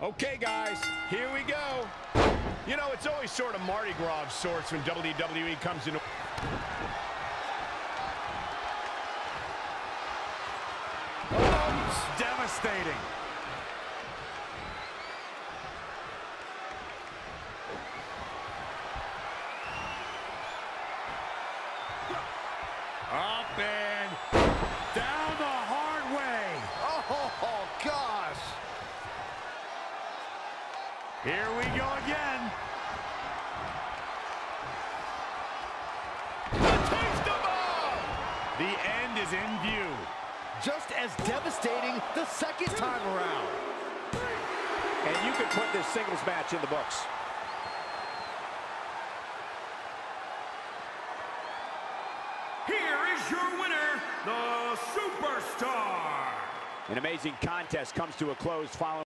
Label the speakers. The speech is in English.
Speaker 1: Okay, guys, here we go. You know, it's always sort of Mardi Gras of sorts when WWE comes into...
Speaker 2: Oh, it's devastating. Up and down the hard way.
Speaker 3: Oh, gosh.
Speaker 2: Here we go again.
Speaker 1: The taste of all!
Speaker 2: The end is in view.
Speaker 3: Just as devastating the second time around.
Speaker 4: And you can put this singles match in the books.
Speaker 5: Here is your winner, the Superstar.
Speaker 4: An amazing contest comes to a close following